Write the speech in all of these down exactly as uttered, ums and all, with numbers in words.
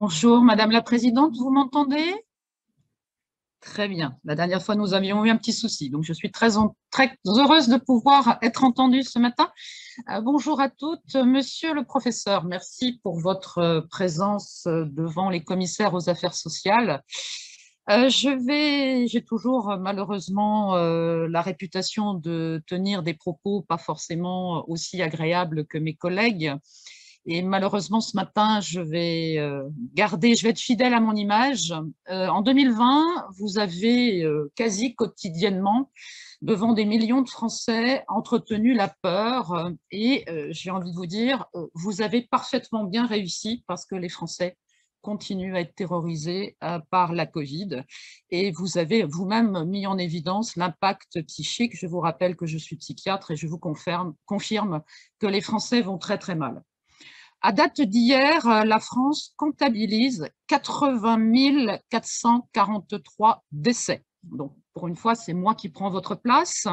Bonjour, Madame la Présidente, vous m'entendez? Très bien. La dernière fois, nous avions eu un petit souci, donc je suis très, en- très heureuse de pouvoir être entendue ce matin. Euh, bonjour à toutes. Monsieur le professeur, merci pour votre euh, présence euh, devant les commissaires aux affaires sociales. Euh, je vais, j'ai toujours euh, malheureusement euh, la réputation de tenir des propos pas forcément aussi agréables que mes collègues. Et malheureusement, ce matin, je vais euh, garder, je vais être fidèle à mon image. Euh, en deux mille vingt, vous avez euh, quasi quotidiennement, devant des millions de Français, entretenu la peur. euh, Et euh, j'ai envie de vous dire, euh, vous avez parfaitement bien réussi parce que les Français continuent à être terrorisés euh, par la Covid. Et vous avez vous-même mis en évidence l'impact psychique. Je vous rappelle que je suis psychiatre et je vous confirme, confirme que les Français vont très très mal. À date d'hier, euh, la France comptabilise quatre-vingt mille quatre cent quarante-trois décès. Donc, pour une fois, c'est moi qui prends votre place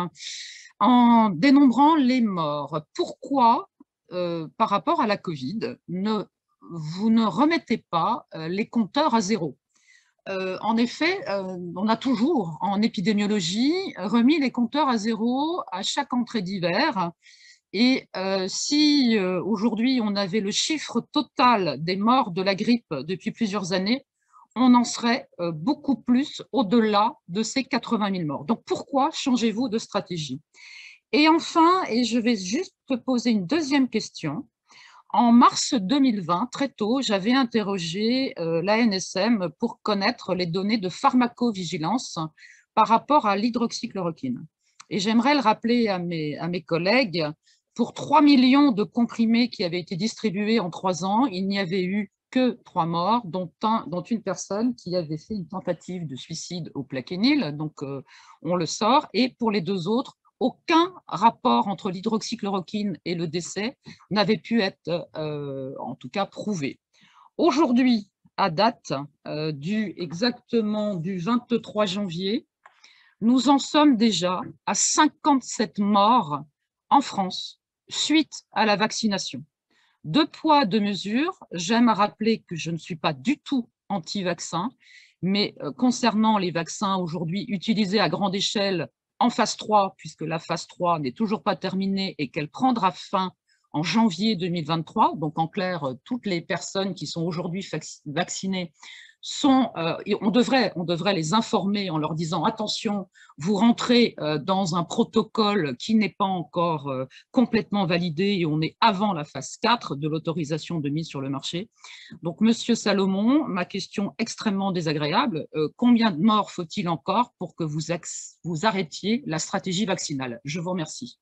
en dénombrant les morts. Pourquoi, euh, par rapport à la Covid, ne, vous ne remettez pas euh, les compteurs à zéro? Euh, en effet, euh, on a toujours, en épidémiologie, remis les compteurs à zéro à chaque entrée d'hiver. Et euh, si euh, aujourd'hui on avait le chiffre total des morts de la grippe depuis plusieurs années, on en serait euh, beaucoup plus au-delà de ces quatre-vingt mille morts. Donc pourquoi changez-vous de stratégie? Et enfin, et je vais juste te poser une deuxième question, en mars deux mille vingt, très tôt, j'avais interrogé euh, l'A N S M pour connaître les données de pharmacovigilance par rapport à l'hydroxychloroquine. Et j'aimerais le rappeler à mes, à mes collègues, pour trois millions de comprimés qui avaient été distribués en trois ans, il n'y avait eu que trois morts, dont, un, dont une personne qui avait fait une tentative de suicide au Plaquenil, donc euh, on le sort, et pour les deux autres, aucun rapport entre l'hydroxychloroquine et le décès n'avait pu être, euh, en tout cas, prouvé. Aujourd'hui, à date euh, du exactement du vingt-trois janvier, nous en sommes déjà à cinquante-sept morts en France suite à la vaccination. Deux poids, deux mesures. J'aime à rappeler que je ne suis pas du tout anti-vaccin, mais euh, concernant les vaccins aujourd'hui utilisés à grande échelle en phase trois, puisque la phase trois n'est toujours pas terminée et qu'elle prendra fin en janvier deux mille vingt-trois, donc en clair, euh, toutes les personnes qui sont aujourd'hui vaccinées sont, euh, on, devrait, on devrait les informer en leur disant attention, vous rentrez euh, dans un protocole qui n'est pas encore euh, complètement validé et on est avant la phase quatre de l'autorisation de mise sur le marché. Donc, Monsieur Salomon, ma question extrêmement désagréable, euh, combien de morts faut-il encore pour que vous, vous arrêtiez la stratégie vaccinale? Je vous remercie.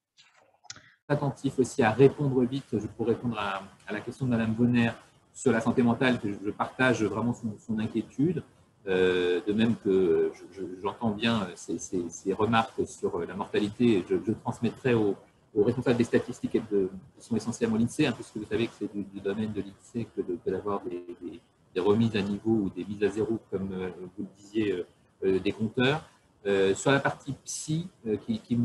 Attentif aussi à répondre vite, je pourrais répondre à, à la question de Madame Bonner sur la santé mentale, que je partage vraiment son, son inquiétude, euh, de même que j'entends je, bien ces, ces, ces remarques sur la mortalité, je, je transmettrai aux, aux responsables des statistiques et de, qui sont essentiellement l'INSEE, hein, puisque vous savez que c'est du, du domaine de l'INSEE que, de, que d'avoir des, des, des remises à niveau ou des mises à zéro, comme euh, vous le disiez, euh, des compteurs. Euh, sur la partie psy, euh, qui, qui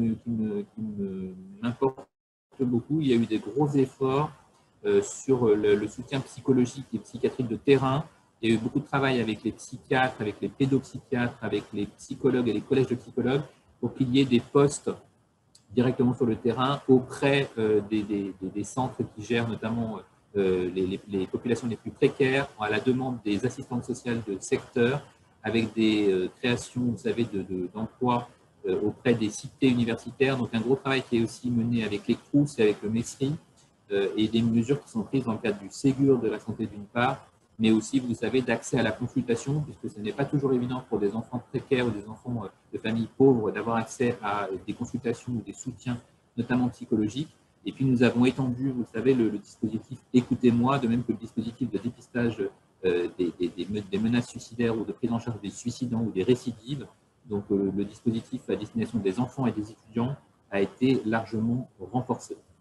m'importe beaucoup, il y a eu des gros efforts euh, sur le, le soutien psychologique et psychiatrique de terrain. Il y a eu beaucoup de travail avec les psychiatres, avec les pédopsychiatres, avec les psychologues et les collèges de psychologues pour qu'il y ait des postes directement sur le terrain auprès euh, des, des, des centres qui gèrent notamment euh, les, les, les populations les plus précaires, à la demande des assistantes sociales de secteur, avec des euh, créations, vous savez, de, de, d'emplois euh, auprès des cités universitaires. Donc un gros travail qui est aussi mené avec les Crous et avec le MESRI, euh, et des mesures qui sont prises dans le cadre du Ségur de la santé d'une part, mais aussi, vous savez, d'accès à la consultation, puisque ce n'est pas toujours évident pour des enfants précaires ou des enfants de familles pauvres d'avoir accès à des consultations ou des soutiens, notamment psychologiques. Et puis, nous avons étendu, vous savez, le, le dispositif « Écoutez-moi », de même que le dispositif de dépistage euh, des, des, des menaces suicidaires ou de prise en charge des suicidants ou des récidives. Donc, euh, le dispositif à destination des enfants et des étudiants a été largement renforcé.